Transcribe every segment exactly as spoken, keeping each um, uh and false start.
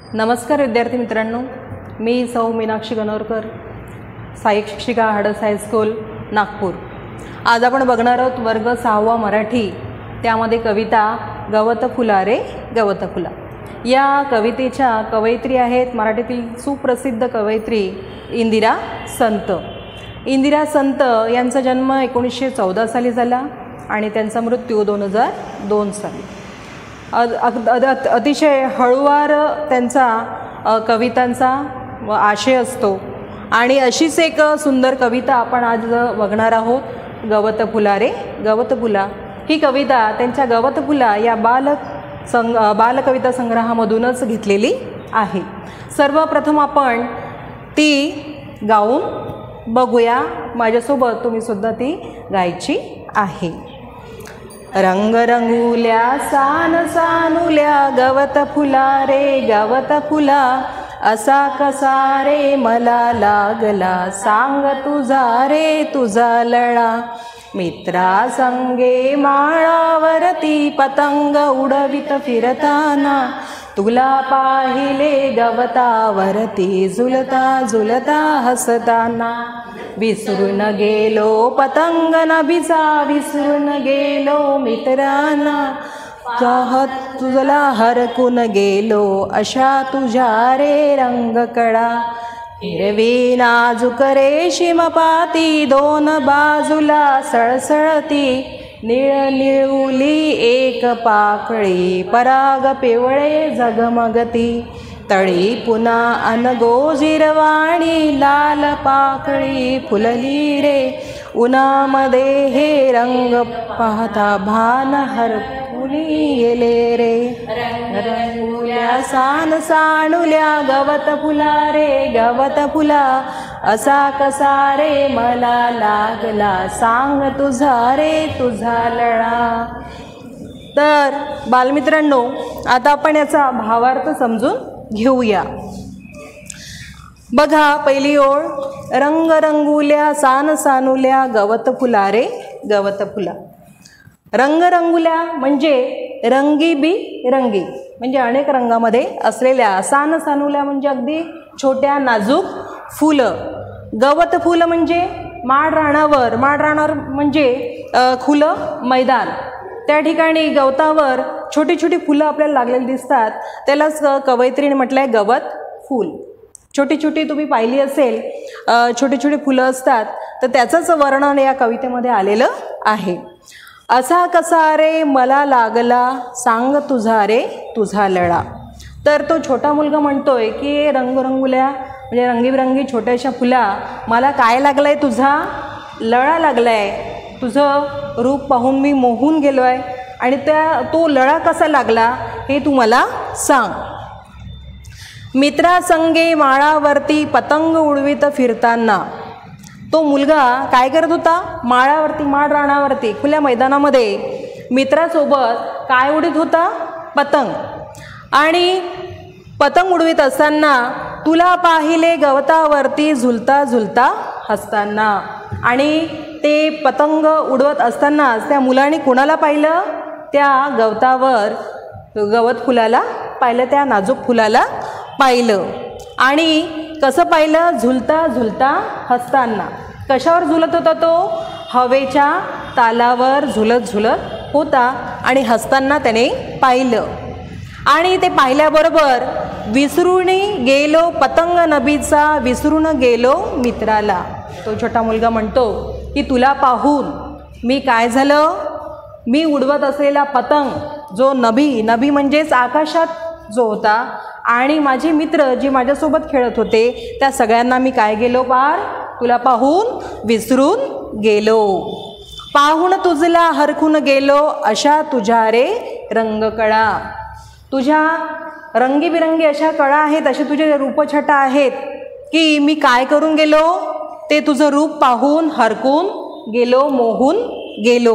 नमस्कार विद्यार्थी मित्रांनो, मी सौ मीनाक्षी गणोरकर, सहाय्यक शिक्षिका हडस हायस्कूल नागपूर। आज आपण बघणार आहोत वर्ग सहावा मराठी, त्यामध्ये कविता गवत फुला रे गवत फुला। या कवितेच्या कवयित्री आहेत मराठीतील सुप्रसिद्ध कवयित्री इंदिरा संत। इंदिरा संत यांचा जन्म एकोणीसशे चौदा साली झाला आणि त्यांचा मृत्यू दोन हजार दोन साली। अतिशय हळूवार त्यांचा कवितांचा व आशय असतो आणि अशीच एक सुंदर कविता आपण आज बघणार आहोत, गवत फुला रे गवत फुला। ही कविता त्यांच्या गवत फुला या बाल संग बालकविता संग्रहामधूनच घेतलेली आहे। सर्वप्रथम आपण ती गाऊन बघूया, माझ्यासोबत तुम्ही सुद्धा ती गायची आहे। रंग रंगुल्या सान सानुल्या गवत फुला रे गवत फुला, असा कसा रे मला लागला, सांग तुझा रे तुझा लळा। मित्रा संगे माळावरती पतंग उडवित फिरताना, तुला पाहिले गवतावरती झुलता झुलता हसताना। विसरून गेलो पतंग नभीचा, विसरून गेलो मित्रांना, चाहत तुझला हरकून गेलो अशा तुझ्या रे रंगकळा। हिरवी नाजूक रेशीम पाती दोन बाजूला सळसळती, निळ निळुली एक पाकळी पराग पिवळे झगमगती। तळी पुन्हा अनगोजिरवाणी लाल पाकळी फुलली रे, उन्हामध्ये हे रंग पाहता भान हरपुनी गेले रे। रंगुल्या सान सानुल्या गवत फुला रे गवत फुला, असा कसा रे मला लागला, सांग तुझा रे तुझा लळा। तर बालमित्रांनो, आता आपण याचा भावार्थ समजून घेऊया। बघा पहिली ओळ, रंग रंगुल्या सान सानुल्या गवत फुला रे गवत फुला। रंग रंगुल्या म्हणजे रंगीबी रंगी, म्हणजे अनेक रंगामध्ये असलेल्या। सान सानुल्या म्हणजे अगदी छोट्या नाजूक फुलं। गवत फुलं म्हणजे माड रानावर, माड रानावर म्हणजे खुलं मैदान, त्या ठिकाणी गवतावर छोटी छोटी फुलं आपल्याला लागलेली दिसतात, त्यालाच कवयित्रीने म्हटलं आहे गवत फूल। छोटी छोटी तुम्ही पाहिली असेल छोटी छोटी फुलं असतात, तर त्याचंच वर्णन या कवितेमध्ये आलेलं आहे। असा कसा रे मला लागला, सांग तुझा रे तुझा लळा। तर तो छोटा मुलगा म्हणतोय की रंगरंगुल्या म्हणजे रंगीबिरंगी छोट्याशा फुला, मला काय लागलाय तुझा लळा लागलाय, तुझं रूप पाहून मी मोहून गेलो आहे आणि त्या तो लळा कसा लागला हे तू मला सांग। मित्रासंगे माळावरती पतंग उडवीत फिरताना, तो मुलगा काय करत होता, माळावरती माळ रानावरती खुल्या मैदानामध्ये मित्रासोबत काय उडीत होता, पतंग। आणि पतंग उडवीत असताना तुला पाहिले गवतावरती झुलता झुलता हसताना। आणि ते पतंग उडवत असतानाच त्या मुलाने कोणाला पाहिलं, त्या गवतावर गवत फुलाला पाहिलं, त्या नाजूक फुलाला पाहिलं। आणि कसं पाहिलं, झुलता झुलता हसताना। कशावर झुलत होता तो, हवेच्या तालावर झुलत झुलत होता आणि हसताना त्याने पाहिलं। आणि ते पाहिल्याबरोबर विसरून गेलो पतंग नभीचा, विसरून गेलो मित्राला। तो छोटा मुलगा म्हणतो की तुला पाहून मी काय झालं, मी उडवत असलेला पतंग जो नभी नभी म्हणजेच आकाशात जो होता, आणि माझे मित्र जे माझ्यासोबत खेळत होते त्या सगळ्यांना मी काय गेलो पार, तुला पाहून विसरून गेलो। पाहून तुझला हरखून गेलो अशा तुझ्या रे रंगकळा। तुझ्या रंगीबिरंगी अशा कळा आहेत, असे तुझे रूपछटा आहेत की मी काय करून गेलो, ते तुझं रूप पाहून हरकून गेलो, मोहून गेलो।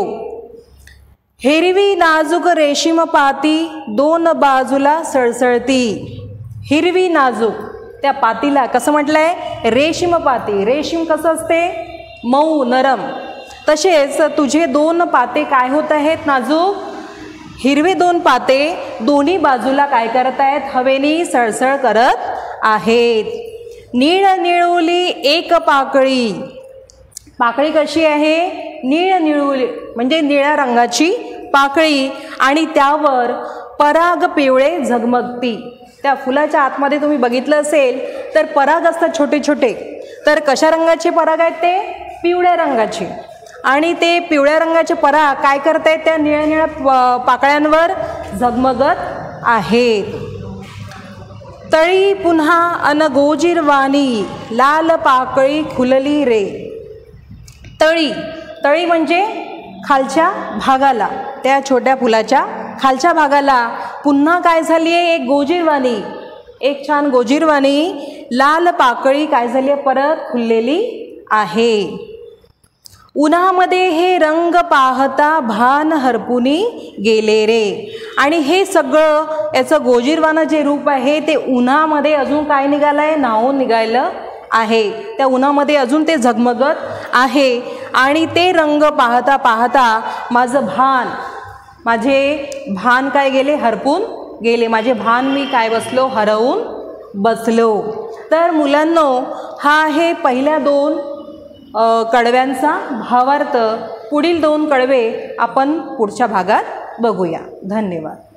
हिरवी नाजूक रेशीम पाती दोन बाजूला सळसळती। हिरवी नाजूक, त्या पातीला कसं म्हटलंय, रेशीम पाती। रेशीम कसं असते, मऊ नरम, तसेच तुझे दोन पाते काय होत आहेत, नाजूक, हिरवे दोन पाते दोन्ही बाजूला काय करत आहेत, हवेनी सळसळ करत आहेत. नीळ निळवली एक पाकळी. पाकळी कशी आहे, नीळ निळवली म्हणजे निळ्या रंगाची पाकळी आणि त्यावर पराग पिवळे झगमगती. त्या फुलाच्या आतमध्ये तुम्ही बघितलं असेल तर पराग असतात छोटे छोटे. तर कशा रंगाचे पराग आहेत ते, पिवळ्या रंगाचे. आणि ते पिवळ्या रंगाचे पराग काय करत आहेत, त्या निळ्या निळ्या पाकळ्यांवर झगमगत आहेत. तळी पुन्हा अन गोजीरवाणी लाल पाकळी खुलली रे. तळी, तळी म्हणजे खालच्या भागाला, त्या छोट्या फुलाच्या खालच्या भागाला पुन्हा काय झाली आहे, एक गोजीरवाणी, एक छान गोजीरवाणी लाल पाकळी काय झाली आहे, परत खुललेली आहे. उन्हामध्ये हे रंग पाहता भान हरपुनी गेले रे. आणि हे सगळं याचं गोजीरवाणं जे रूप आहे ते उन्हामध्ये अजून काय निघालं आहे, न्हावून निघालं आहे. त्या उन्हामध्ये अजून ते झगमगत आहे. आणि ते रंग पाहता पाहता माझं भान, माझे भान काय गेले, हरपून गेले. माझे भान मी काय बसलो, हरवून बसलो. तर मुलांनो, हा आहे पहिल्या दोन कडव्यांचा भावार्थ. पुढील दोन कडवे आपण पुढच्या भागात बघूया. धन्यवाद.